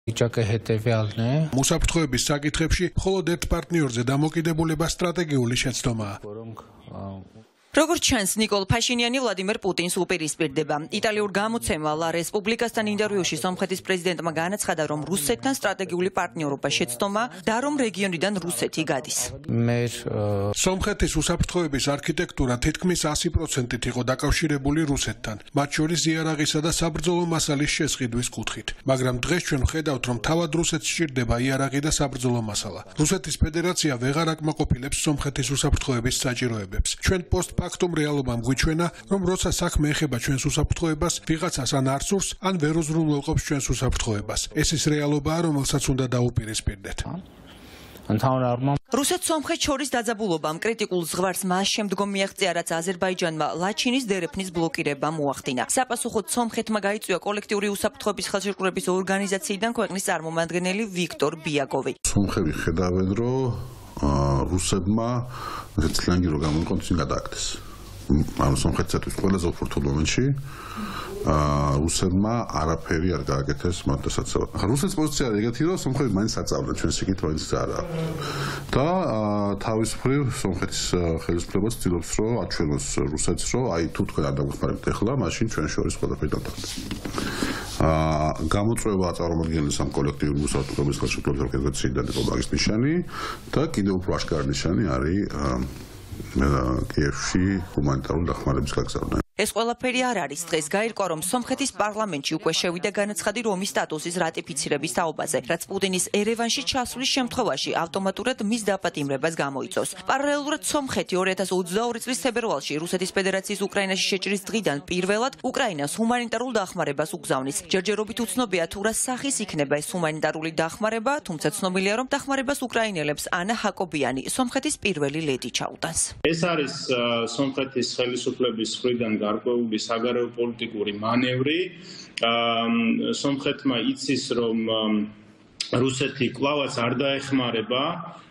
ვიճაკი հետևյալն է. Უსაფრთხოების საკითხებში მხოლოდ ერთ პარტნიორზე დამოკიდებულება სტრატეგიული შეცდომაა. როგორც ჩანს, ნიკოლ ფაშინიანი ვლადიმერ პუტინს უპირისპირდება. იტალიურ გამოცემა ლა რესპუბლიკასთან ინტერვიუში სომხეთის პრეზიდენტმა განაცხადა, რომ რუსეთთან სტრატეგიული პარტნიორობა შეცდომა და რომ რეგიონიდან რუსეთი გადის. სომხეთის უსაფრთხოების არქიტექტურა თითქმის 100%-ით იყო დაკავშირებული რუსეთთან, მათ შორის იარაღისა და საბრძოლო მასალის შესყიდვის კუთხით. მაგრამ დღეს ჩვენ ვხედავთ, რომ თავად რუსეთს სჭირდება იარაღი და საბრძოლო მასალა. რუსეთის ფედერაცია ვეღარ აკმაყოფილებს სომხეთის უსაფრთხოების საჭიროებებს. ჩვენ ფაქტუმ რეალობამ გვიჩვენა, რომ როცა საქმე ეხება ჩვენს უსაფრთხოებას, ვიღაცას ან არ სურს, ან ვერ უზრუნველყოფს ჩვენს უსაფრთხოებას. ეს ის რეალობაა, რომელსაც უნდა დაუპირისპირდეთ. რუსეთ-სომხეთს შორის დაძაბულობამ კრიტიკულ ზღვარს მას შემდგომ მიაღწია, რაც აზერბაიჯანმა ლაჩინის დერეფნის ბლოკირება მოახდინა. საპასუხოდ სომხეთმა გაიწვია კოლექტიური უსაფრთხოების ხელშეკრულების ორგანიზაციიდან ქვეყნის წარმომადგენელი ვიქტორ ბიაკოვი. სომხები ხედავენ, რომ რუსებმა ძალიან გამოიყო წინ გადააკეთეს. ანუ სომხეთისთვის ყველაზე უხურთულ მომენტში რუსებმა არაფერი არ გააკეთეს მათ დასაცავად. ახლა რუსეთის პოზიცია არის ეგეთი, რომ სომხები მაინც აწავლენ ჩვენს იქით, მაინც არა. და თავის მხრივ სომხეთის ხელისუფლებას ცდილობს, რომ აჩვენოს რუსეთს, რომ აი თუ თქვენ არ დაგვეხმარებთ ახლა, მაშინ ჩვენ შორის ყველაფერი დამთავრდება. გამოწვევა წარმომადგენლის ამ კოლექტიური უსაფრთხოების ხელშეკრულების ორგანიზაციიდან იყო მაგის ნიშანი და კიდევ უფრო აშკარა ნიშანი არის კიევში ჰუმანიტარული დახმარების გაგზავნა. ეს ყველაფერი არ არის დღეს გაირკვა, რომ სომხეთის პარლამენტში უკვე შევიდა განაცხადი რომის სტატუსის რატიფიცირების თაობაზე, რაც პუტინის ერევანში ჩასვლის შემთხვევაში ავტომატურად მის დაპატიმრებას გამოიწვევს. პარალელურად სომხეთი 2022 წლის თებერვალში რუსეთის ფედერაციის უკრაინაში შეჭრის დღიდან პირველად უკრაინას ჰუმანიტარულ დახმარებას უგზავნის. ჯერჯერობით უცნობია თუ რა სახის იქნება ეს ჰუმანიტარული დახმარება, თუმცა ცნობილია, რომ დახმარებას უკრაინელებს ანა ჰაკობიანი, სომხეთის პირველი ლედი ჩაუტანს. ეს არის სომხეთის ხელისუფლების მხრიდან გარკვეული საგარეო პოლიტიკური მანევრი. სომხეთმა იცის, რომ რუსეთი კვლავაც არ დაეხმარება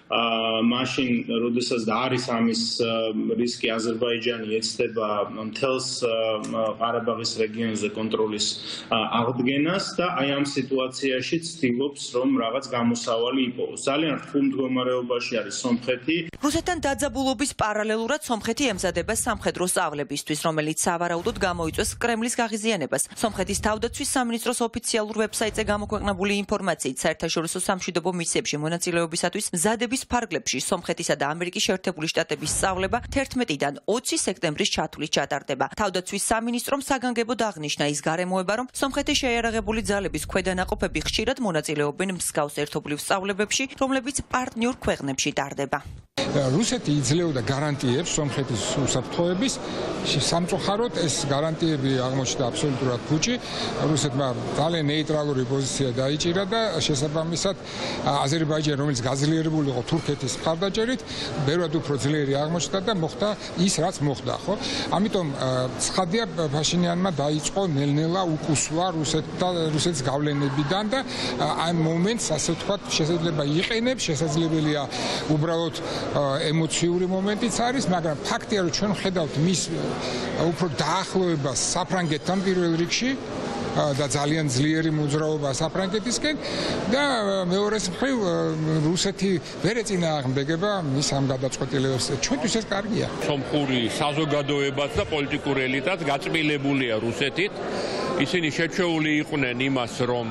მაშინ, როდესაც არის ამის რისკი, აზერბაიჯანი ეცდება მთელს ყარაბაღის რეგიონზე კონტროლის აღდგენას და აი ამ სიტუაციაში ცდილობს, რომ რაღაც გამოსავალი იპოვოს. ძალიან რთულ მდგომარეობაში არის სომხეთი. რუსეთთან დაძაბულობის პარალელურად სომხეთი ემზადება სამხედრო სწავლებისთვის, რომელიც სავარაუდოდ გამოიწვევს კრემლის გაღიზიანებას. სომხეთის თავდაცვის სამინისტროს ოფიციალურ ვებსაიტზე გამოქვეყნებული ინფორმაციით, საერთაშორისო სამშვიდობო მისიებში მონაწილეობისათვის მზადების ფარგლებში სომხეთისა და ამერიკის შეერთებული შტატების სწავლება 11-დან 20 სექტემბრის ჩათვლით ჩატარდება. თავდაცვის სამინისტრომ საგანგებოდ აღნიშნა ის გარემოება, რომ სომხეთის შეიარაღებული ძალების ქვედანაყოფები ხშირად მონაწილეობენ მსგავს ერთობლივ სწავლებებში, რომლებიც პარტნიორ ქვეყნებში ტარდება. რუსეთი იძლეოდა გარანტიებს სომხეთის უსაფრთხოების. სამწუხაროდ ეს გარანტიები აღმოჩნდა აბსოლუტურად ფუჭი. რუსეთმა ძალიან ნეიტრალური პოზიცია დაიჭირა და შესაბამისად აზერბაიჯანი, რომელიც გაძლიერებული იყო თურქეთის მხარდაჭერით, ბევრად უფრო ძლიერი აღმოჩნდა და მოხდა ის, რაც მოხდა, ხო? ამიტომ ცხადია ფაშინიანმა დაიწყო ნელ-ნელა უკუსვა რუსეთის გავლენებიდან და ამ მომენტს, ასე ვთქვათ, შესაძლოა იყენებს, შესაძლებელია უბრალოდ ემოციური მომენტიც არის, მაგრამ ფაქტია, რომ ჩვენ ხედავთ მის უფრო დაახლოებას საფრანგეთთან პირველ რიგში და ძალიან ძლიერი მოძრაობა საფრანგეთისკენ და მეორეს მხრივ რუსეთი ვერ ეწინააღმდეგება მის ამ გადაწყვეტილებებს. ჩვენთვის ეს კარგია. სომხური საზოგადოებაც და პოლიტიკური ელიტაც გაწმილებულია რუსეთით. ისინი შეჩეული იყვნენ იმას, რომ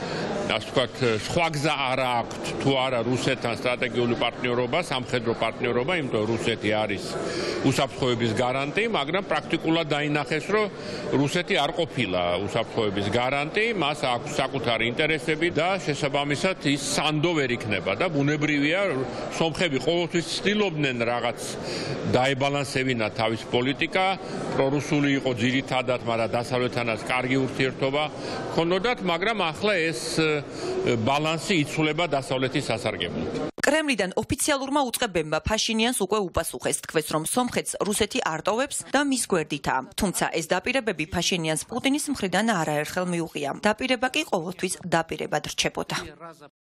ასე ვთქვათ, სხვა გზა არ აქვთ თუ არა რუსეთთან სტრატეგიული პარტნიორობა, სამხედრო პარტნიორობა, იმიტომ რუსეთი არის უსაფრთხოების გარანტი, მაგრამ პრაქტიკულად დაინახეს, რომ რუსეთი არ ყოფილა უსაფრთხოების გარანტი, მას აქვს საკუთარი ინტერესები და შესაბამისად ის სანდო ვერ იქნება და ბუნებრივია, სომხები ყოველთვის ცდილობდნენ რაღაც დაებალანსებინათ თავის პოლიტიკა, პრორუსული იყო ძირითადად, მაგრამ დასავლეთთანაც კარგი ურთიერთობა ჰქონდათ, მაგრამ ახლა ეს ბალანსი იცვლება დასავლეთის სასარგებლოდ. კრემლიდან ოფიციალურმა უწყებებმა ფაშინიანს უკვე უპასუხეს, თქვეს, რომ სომხეთს რუსეთი არტოვებს და მის გვერდითაა. თუმცა ეს დაპირებები ფაშინიანს პუტინის მხრიდან არაერთხელ მიუღია. დაპირება კი ყოველთვის დაპირებად რჩებოდა.